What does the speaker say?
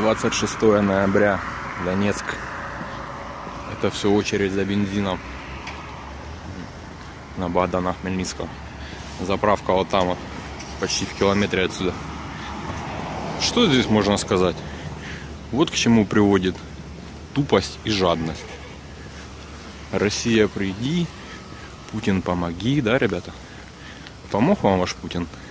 26 ноября, Донецк. Это все очередь за бензином на Богдана Хмельницкого. Заправка вот там вот, почти в километре отсюда. Что здесь можно сказать? Вот к чему приводит тупость и жадность. Россия, приди, Путин, помоги, да, ребята? Помог вам ваш Путин?